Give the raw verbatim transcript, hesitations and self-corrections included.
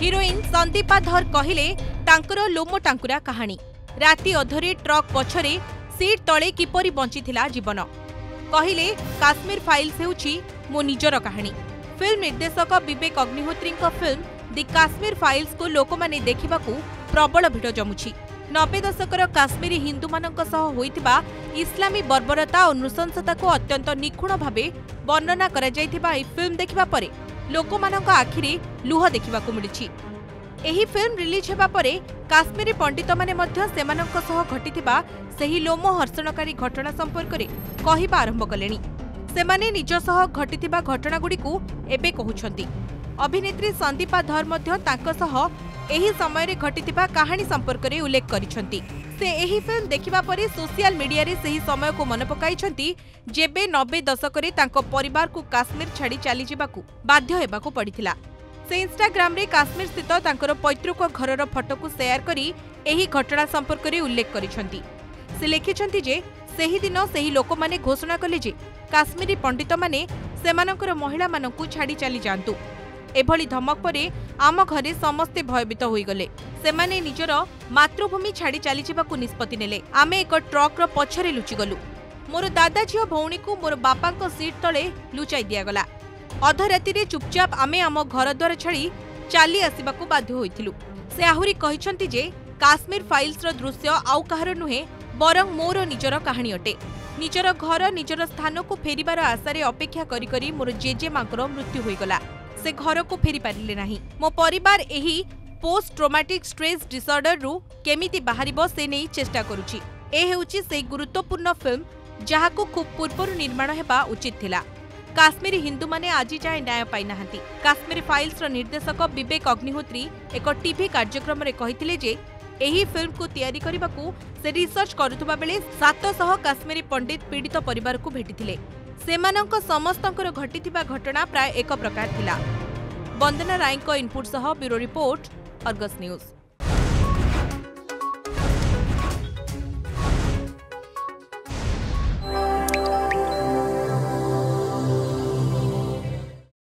Heroine Sandeepa धर कहिले तांकर लोमो टांकुरा कहानी राति अधरे ट्रक पछरे सीट तले किपरि बंचिथिला जीवन कहिले काश्मीर फाइल्स हेउछि मो निजर कहानी। फिल्म निर्देशक Vivek Agnihotri film the Kashmir files को लोकमाने देखिबाकू प्रबल भिड़ जमुछि। नब्बे दशकर काश्मीरी हिंदू मानक सह होइतिबा इस्लामी बर्बरता और नृशंसता को अत्यंत निखुण भावे वर्णना करा जाइतिबा एही फिल्म देखिबा परे लोकमानक आखिरे लुह देखिबाकू मिलिछि। एही फिल्म रिलीज हेबा परे काश्मीरी पंडित माने मध्य सेमानक सह घटितिबा सेही लोमहर्षणकारी घटना संपर्क रे कहिबा आरंभ कलेनी। सेमाने निज सह घटितिबा घटनागुड़िकू एबे कहुछंती। अभिनेत्री संदीपा धर मध्य तांक सह एही समय रे घटितिबा कहानी संपर्क रे उल्लेख करिसंती। से एही फिल्म देखिबा परे सोशल मीडिया रे सेही समय को मन पकाइछंती जेबे नब्बे दशक रे तांको परिवार को काश्मीर छाड़ी चली जिबाकू बाध्य हेबाकू पड़िथिला। से इंस्टाग्राम रे काश्मीर स्थित तांकर पैतृक घरर फोटो को शेयर करी एही घटना संपर्क रे उल्लेख करिसंती। से लिखिछंती जे सेही दिन सेही लोक माने घोषणा कले जे काश्मीरी पंडित माने सेमानकर महिला मानकू छाड़ी चली जांतु। एभली धमक परे आम घरे समस्ते भयभीत होइगले। सेमाने निजर मातृभूमि छाड़ी चली जिबाकू निष्पत्ति नेले। आमे एक ट्रक्र पछरे लुचि गलु। मोर दादा झियो भौणी को मोर बापांक सीट तले लुचाई दियागला। अधराति रे चुपचाप आमे आम घर द्वार छाड़ी चाली आसिबाकू बाध्य होइथिलु। से आहुरी कहिसंती जे काश्मीर फाइल्स रो दृश्य आउ काहर नुहे बरं मोर निजर कहानी अटे। निजर घर निजर स्थान को फेरिबार आशारे अपेक्षा करी करी मोर जेजे मांकर मृत्यु होइगला। से घर को फेरी पारिले नाही। मो परिवार एही पोस्ट ट्रॉमेटिक स्ट्रेस डिसऑर्डर रु केमिति बाहरिबो से नै चेष्टा करूछि। ए हेउछि से गुरुत्वपूर्ण फिल्म जहाको खूब पूर्वरु निर्माण हेबा उचित थिला। काश्मीरी हिंदू माने आजि जाए न्याय पाई नाहंती। काश्मीर फाइल्स रो निर्देशक विवेक अग्निहोत्री एक टीवी कार्यक्रम रे कहिथिले जे एही फिल्म को तैयारी करबाकू से रिसर्च करुथबा बेले सात सौ काश्मीरी पंडित पीड़ित परिवार को भेटिथिले। सेमानंक समस्तंकर घटिथिबा घटना प्राय एक प्रकार थिला। वंदना राय को इनपुट सह ब्यूरो रिपोर्ट अर्गस न्यूज।